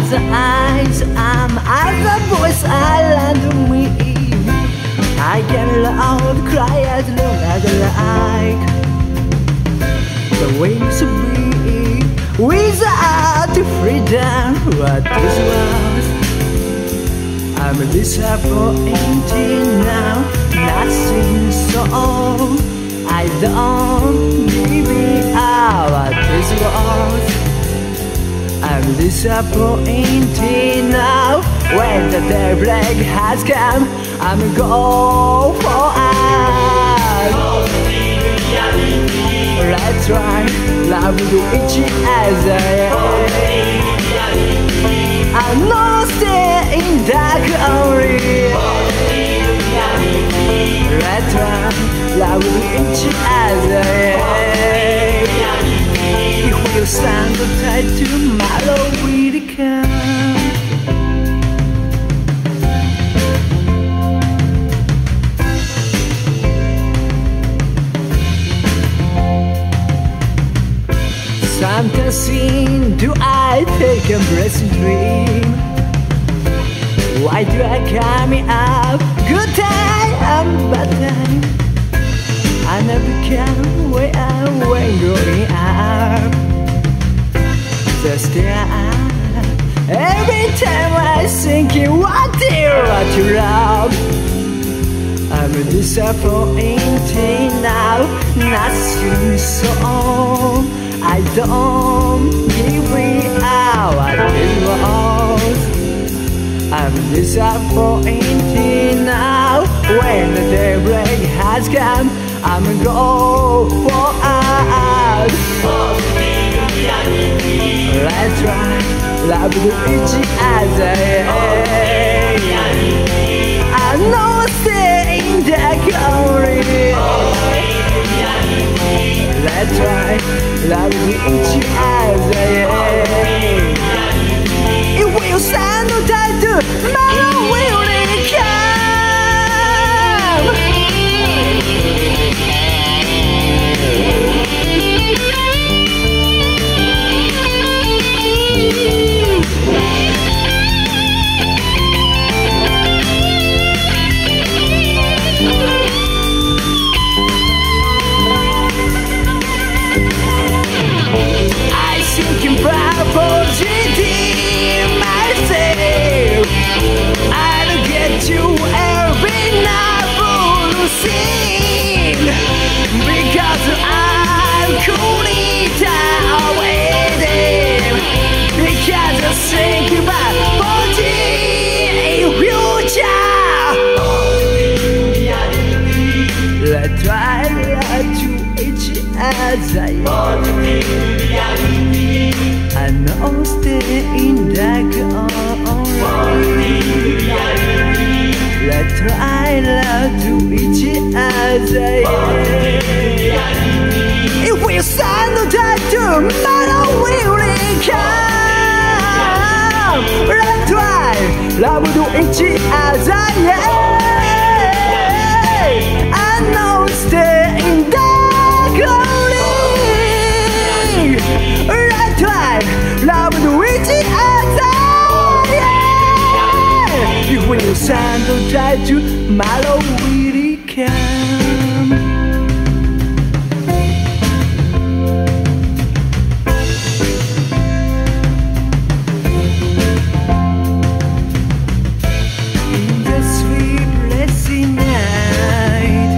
As the eyes as the voice around me, I can loud cry as long as I like. The wings free without freedom. What is worth? I'm disappointed now. Nothing so I don't give it up. What is worth? I'm disappointed now. When the daybreak has come, I'm going for us. Let's try love to each other. I'm not staying dark only. Let's try love to each other. If you stand tight, tomorrow will come. Sometimes do I take a blessed dream? Why do I come up? Good time, bad time. I never can way up when growing up. So still every time I think what you love. I'm disappointed now. Nothing so I don't give it out. What it was. I'm disappointed now. When the daybreak has come, I'm going for us. Let's try love to each other. I know staying dark only. Let's try love to each other. It will stand tight to my will come. Thinking about positive myself. I'll get you every night for the scene. Because I'm cooling down waiting. Because I think about positive future. Let's try to each other. I know staying dark only. Let's try love to each other. If we stand tight, tomorrow will come. Let's try love to each other. I know staying dark only. Let's try love to each other. If we stand tight, tomorrow will come. In the sleepless night,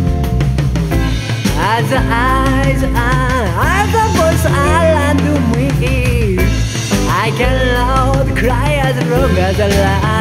as the eyes as the voice around me, I can loud cry as long as I lie.